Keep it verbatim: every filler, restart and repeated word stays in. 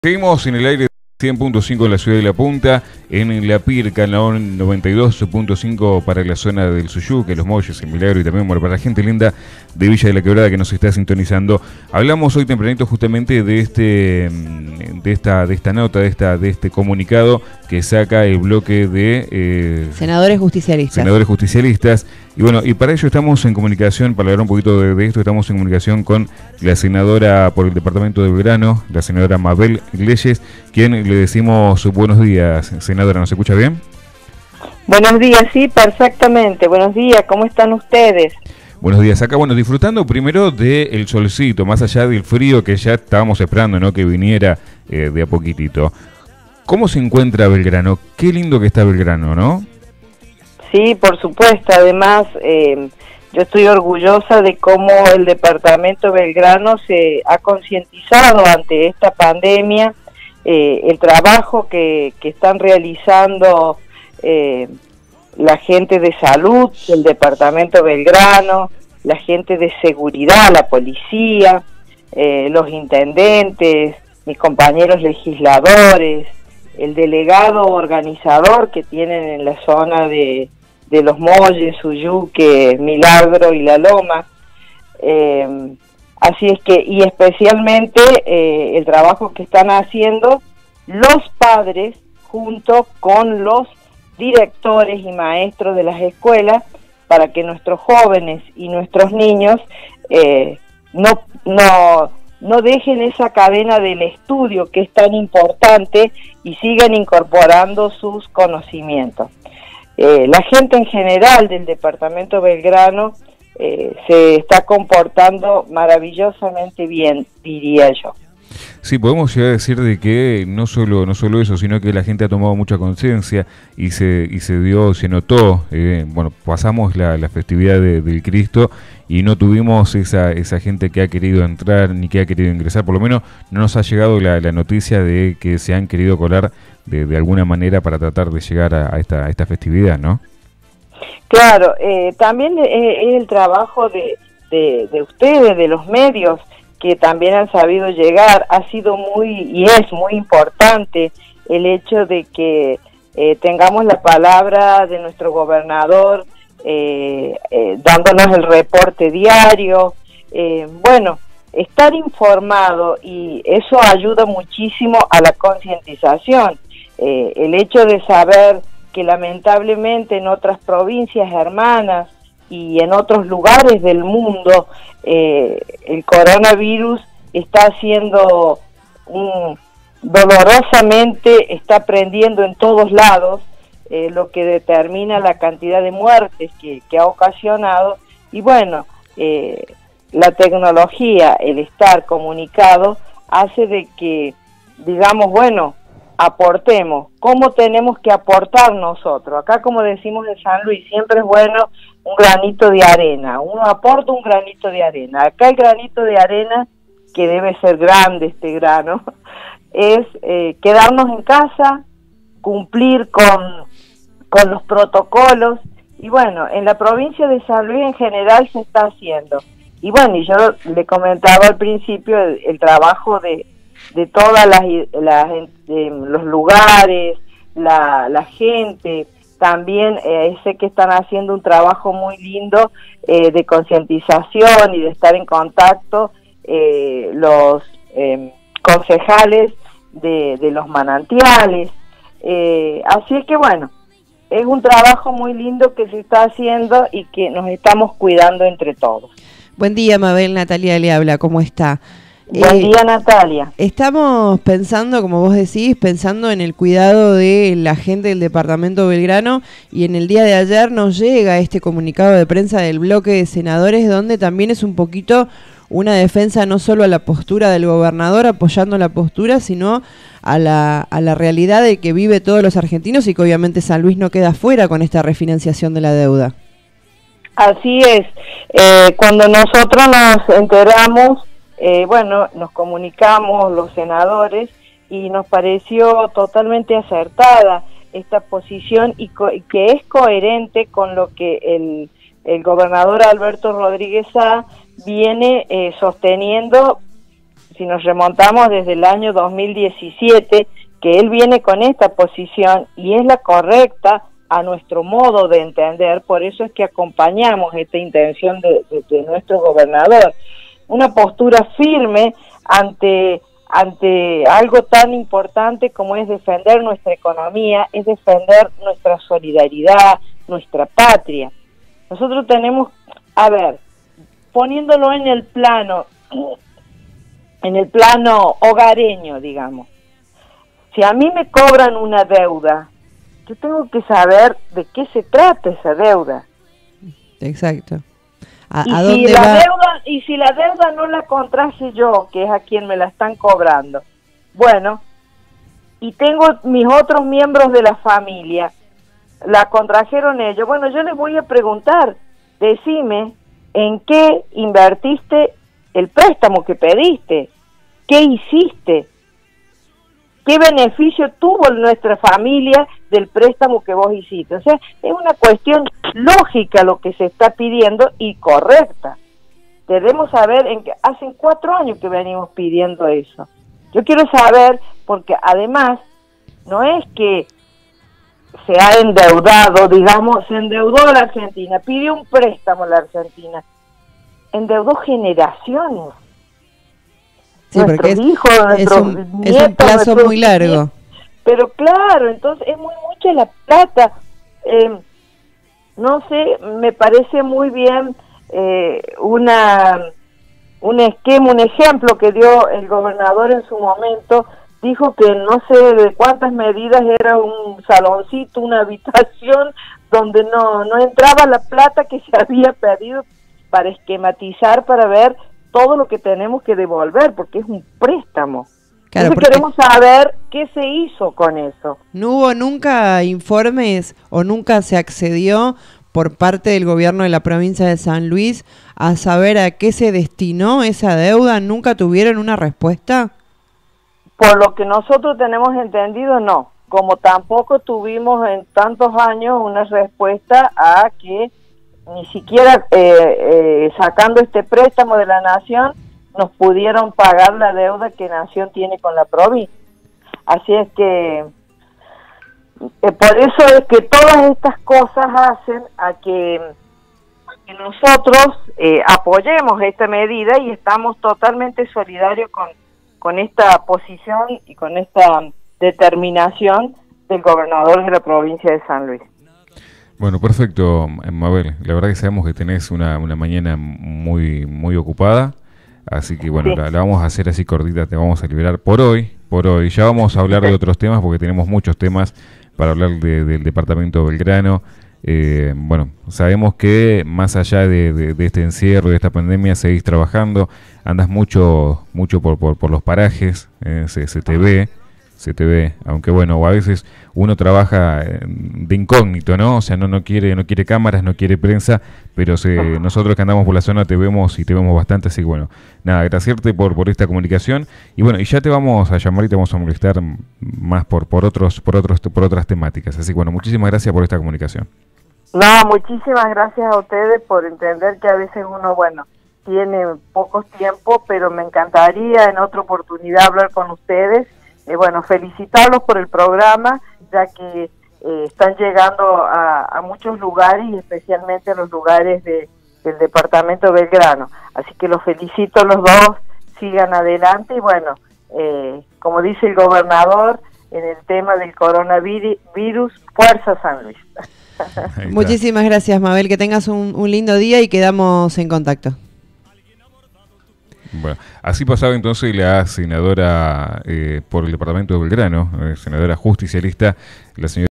Seguimos en el aire cien punto cinco en la ciudad de La Punta, en La Pirca, en la noventa y dos punto cinco para la zona del Suyuque, Los Molles, el Milagro y también bueno, para la gente linda de Villa de la Quebrada que nos está sintonizando. Hablamos hoy tempranito justamente de este de esta de esta nota, de esta de este comunicado que saca el bloque de eh, senadores justicialistas. Senadores justicialistas. Y bueno, y para ello estamos en comunicación, para hablar un poquito de, de esto, estamos en comunicación con la senadora por el departamento de Belgrano, la senadora Mabel Leyes, quien le decimos buenos días. Senadora, ¿nos escucha bien? Buenos días, sí, perfectamente. Buenos días, ¿cómo están ustedes? Buenos días, acá, bueno, disfrutando primero del solcito, más allá del frío que ya estábamos esperando, ¿no?, que viniera eh, de a poquitito. ¿Cómo se encuentra Belgrano? Qué lindo que está Belgrano, ¿no? Sí, por supuesto. Además, eh, yo estoy orgullosa de cómo el departamento Belgrano se ha concientizado ante esta pandemia, eh, el trabajo que, que están realizando eh, la gente de salud del departamento Belgrano, la gente de seguridad, la policía, eh, los intendentes, mis compañeros legisladores, el delegado organizador que tienen en la zona de, de Los Molles, Suyuque, Milagro y La Loma. Eh, así es que, y especialmente eh, el trabajo que están haciendo los padres junto con los directores y maestros de las escuelas para que nuestros jóvenes y nuestros niños eh, no, no, no dejen esa cadena del estudio que es tan importante y sigan incorporando sus conocimientos. Eh, la gente en general del departamento Belgrano eh, se está comportando maravillosamente bien, diría yo. Sí, podemos llegar a decir de que no solo no solo eso, sino que la gente ha tomado mucha conciencia y se y se dio, se notó, eh, bueno, pasamos la, la festividad de, del Cristo y no tuvimos esa esa gente que ha querido entrar ni que ha querido ingresar, por lo menos no nos ha llegado la, la noticia de que se han querido colar de, de alguna manera para tratar de llegar a, a, esta, a esta festividad, ¿no? Claro, eh, también es el trabajo de, de, de ustedes, de los medios, que también han sabido llegar. Ha sido muy y es muy importante el hecho de que eh, tengamos la palabra de nuestro gobernador eh, eh, dándonos el reporte diario. Eh, bueno, estar informado, y eso ayuda muchísimo a la concientización. Eh, el hecho de saber que lamentablemente en otras provincias hermanas y en otros lugares del mundo eh, el coronavirus está haciendo un, dolorosamente está prendiendo en todos lados, eh, lo que determina la cantidad de muertes que, que ha ocasionado. Y bueno, eh, la tecnología, el estar comunicado, hace de que digamos, bueno, aportemos. ¿Cómo tenemos que aportar nosotros? Acá, como decimos en San Luis, siempre es bueno un granito de arena. Uno aporta un granito de arena. Acá el granito de arena, que debe ser grande este grano, es eh, quedarnos en casa, cumplir con, con los protocolos. Y bueno, en la provincia de San Luis en general se está haciendo. Y bueno, y yo le comentaba al principio el, el trabajo de de todas las, las de los lugares, la, la gente. También eh, sé que están haciendo un trabajo muy lindo eh, de concientización y de estar en contacto eh, los eh, concejales de, de los manantiales. Eh, así es que bueno, es un trabajo muy lindo que se está haciendo y que nos estamos cuidando entre todos. Buen día, Mabel. Natalia le habla, ¿cómo está? Buen día, eh, Natalia. Estamos pensando, como vos decís, pensando en el cuidado de la gente del departamento Belgrano, y en el día de ayer nos llega este comunicado de prensa del bloque de senadores, donde también es un poquito una defensa no solo a la postura del gobernador, apoyando la postura, sino a la, a la realidad de que vive todos los argentinos y que obviamente San Luis no queda fuera con esta refinanciación de la deuda. Así es. Eh, cuando nosotros nos enteramos, Eh, bueno, nos comunicamos los senadores y nos pareció totalmente acertada esta posición y que es coherente con lo que el, el gobernador Alberto Rodríguez Sá viene eh, sosteniendo si nos remontamos desde el año dos mil diecisiete, que él viene con esta posición y es la correcta a nuestro modo de entender, por eso es que acompañamos esta intención de, de, de nuestro gobernador. Una postura firme ante, ante algo tan importante como es defender nuestra economía, es defender nuestra solidaridad, nuestra patria. Nosotros tenemos, a ver, poniéndolo en el plano, en el plano hogareño, digamos, si a mí me cobran una deuda, yo tengo que saber de qué se trata esa deuda. Exacto. ¿A, y, a si dónde la va? deuda, y si la deuda no la contraje yo, que es a quien me la están cobrando, bueno, y tengo mis otros miembros de la familia, la contrajeron ellos, bueno, yo les voy a preguntar, decime en qué invertiste el préstamo que pediste, qué hiciste, qué beneficio tuvo nuestra familia del préstamo que vos hiciste. O sea, es una cuestión lógica lo que se está pidiendo y correcta. Debemos saber, en que hace cuatro años que venimos pidiendo eso. Yo quiero saber, porque además, no es que se ha endeudado, digamos, se endeudó la Argentina, pidió un préstamo la Argentina, endeudó generaciones. Sí, porque es, hijos, es, un, nietos, es un plazo muy largo. Nietos. Pero claro, entonces es muy mucha la plata. Eh, no sé, me parece muy bien eh, una un esquema, un ejemplo que dio el gobernador en su momento. Dijo que no sé de cuántas medidas era un saloncito, una habitación donde no, no entraba la plata que se había pedido para esquematizar, para ver todo lo que tenemos que devolver, porque es un préstamo. Claro, Entonces queremos saber qué se hizo con eso. No hubo nunca informes o nunca se accedió por parte del gobierno de la provincia de San Luis a saber a qué se destinó esa deuda. ¿Nunca tuvieron una respuesta? Por lo que nosotros tenemos entendido, no. Como tampoco tuvimos en tantos años una respuesta a que ni siquiera eh, eh, sacando este préstamo de la Nación nos pudieron pagar la deuda que Nación tiene con la provincia. Así es que eh, por eso es que todas estas cosas hacen a que, a que nosotros eh, apoyemos esta medida y estamos totalmente solidarios con, con esta posición y con esta determinación del gobernador de la provincia de San Luis. Bueno, perfecto, Mabel. La verdad que sabemos que tenés una, una mañana muy muy ocupada, así que bueno, sí. la, la vamos a hacer así cortita, te vamos a liberar por hoy, por hoy. Ya vamos a hablar de otros temas porque tenemos muchos temas para hablar de, del departamento Belgrano. Eh, bueno, sabemos que más allá de, de, de este encierro, de esta pandemia, seguís trabajando, andas mucho mucho por, por, por los parajes, eh, se, se te ve. se te ve, aunque bueno, a veces uno trabaja de incógnito, ¿no? O sea, no no quiere no quiere cámaras, no quiere prensa, pero se, nosotros que andamos por la zona te vemos y te vemos bastante, así que bueno, nada, agradecerte por por esta comunicación y bueno, y ya te vamos a llamar y te vamos a molestar más por por otros por otros por otras temáticas, así que bueno, muchísimas gracias por esta comunicación. No, muchísimas gracias a ustedes por entender que a veces uno, bueno, tiene pocos tiempo, pero me encantaría en otra oportunidad hablar con ustedes. Eh, bueno, felicitarlos por el programa, ya que eh, están llegando a, a muchos lugares y especialmente a los lugares de, del departamento Belgrano. Así que los felicito a los dos, sigan adelante y bueno, eh, como dice el gobernador, en el tema del coronavirus, fuerza San Luis. Muchísimas gracias, Mabel, que tengas un, un lindo día y quedamos en contacto. Bueno, así pasaba entonces la senadora eh, por el departamento de Belgrano, eh, senadora justicialista, la señora